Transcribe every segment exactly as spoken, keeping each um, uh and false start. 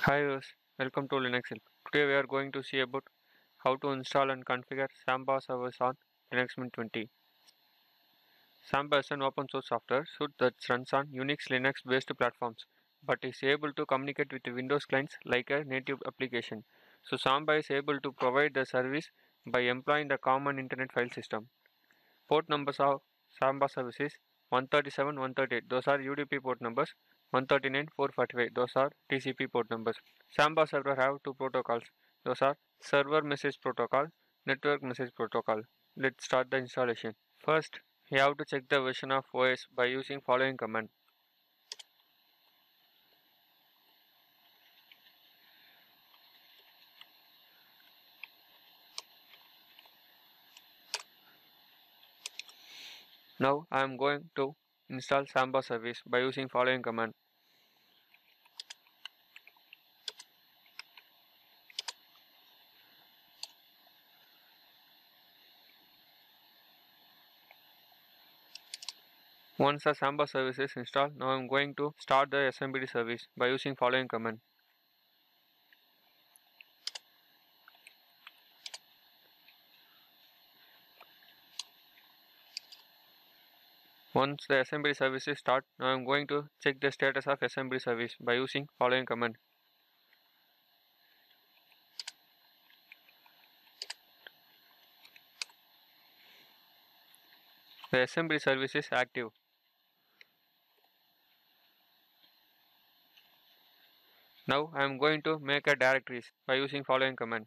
Hi viewers, welcome to Linux Help. Today we are going to see about how to install and configure Samba service on Linux Mint twenty. Samba is an open source software suite that runs on Unix Linux based platforms but is able to communicate with Windows clients like a native application. So Samba is able to provide the service by employing the common internet file system. Port numbers of Samba services one thirty-seven, one thirty-eight, those are U D P port numbers. one thirty-nine, four forty-five, those are T C P port numbers. Samba server have two protocols, those are server message protocol, network message protocol. Let's start the installation. First, you have to check the version of O S by using following command. Now I am going to install Samba service by using following command. Once the Samba service is installed, now I am going to start the S M B D service by using following command. Once the S M B D service is start, now I am going to check the status of S M B D service by using following command. The S M B D service is active. Now I am going to make a directories by using following command.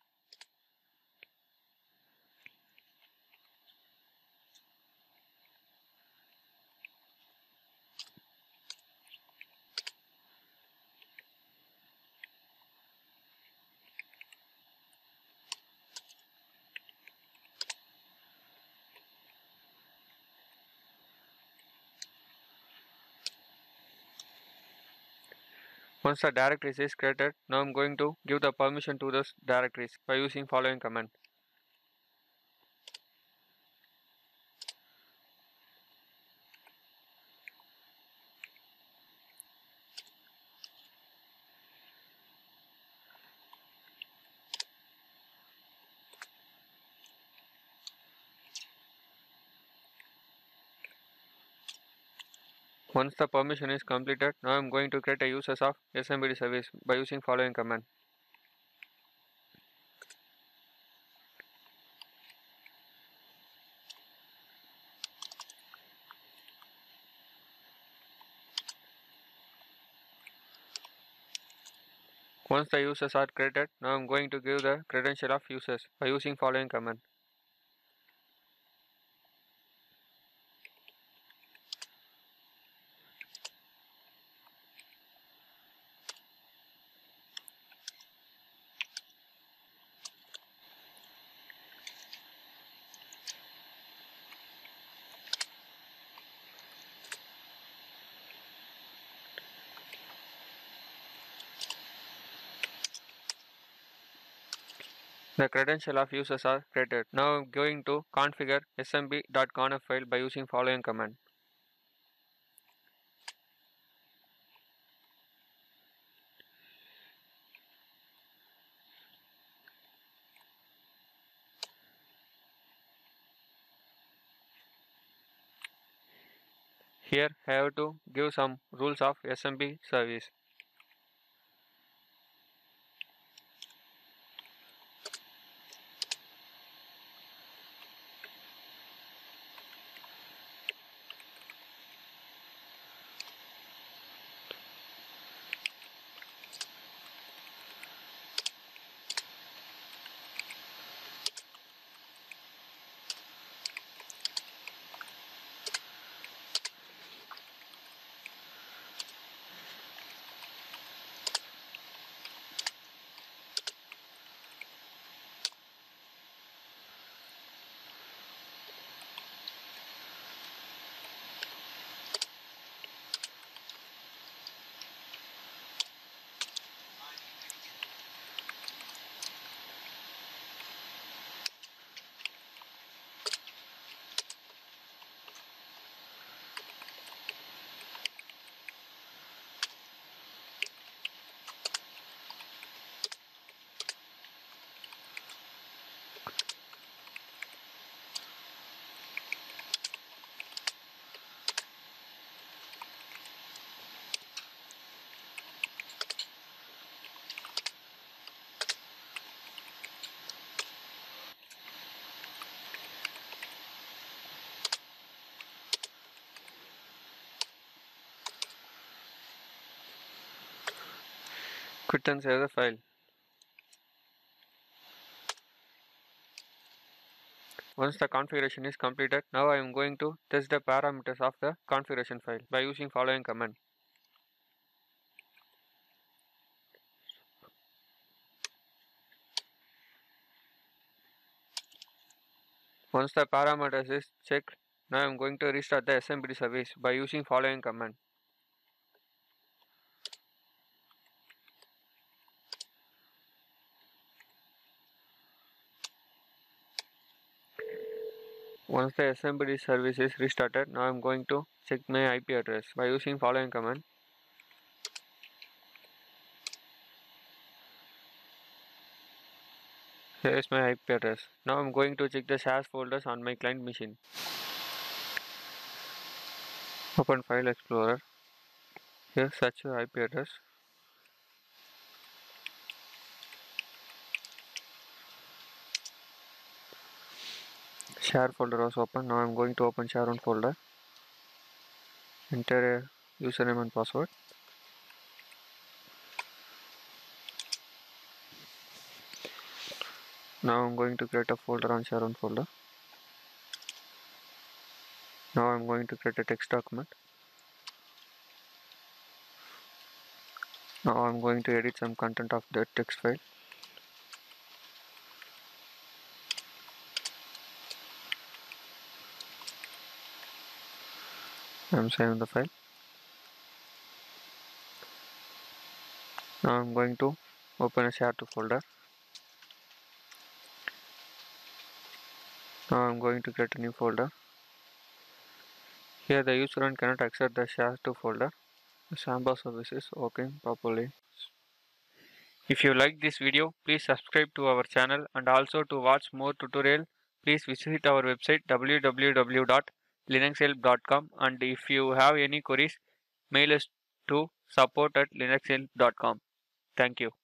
Once the directories is created, now I am going to give the permission to those directories by using following command. Once the permission is completed, now I am going to create a users of S M B D service by using following command. Once the users are created, now I am going to give the credential of users by using following command. The credential of users are created. Now I am going to configure smb.conf file by using following command. Here I have to give some rules of S M B service. Quit and save the file. Once the configuration is completed, now I am going to test the parameters of the configuration file by using following command. Once the parameters is checked, now I am going to restart the S M B D service by using following command. Once the S M B D service is restarted, now I am going to check my I P address by using following command. Here is my I P address. Now I am going to check the shares folders on my client machine. Open File Explorer. Here search your I P address. Share folder was open. Now I am going to open share one folder. Enter a username and password. Now I am going to create a folder on share one folder. Now I am going to create a text document. Now I am going to edit some content of that text file. I am saving the file. Now I am going to open a share to folder. Now I am going to create a new folder. Here the user cannot access the share to folder. The Sandbox service is working properly. If you like this video, please subscribe to our channel, and also to watch more tutorial, please visit our website w w w dot linux help dot com, and if you have any queries, mail us to support at linux help dot com. Thank you.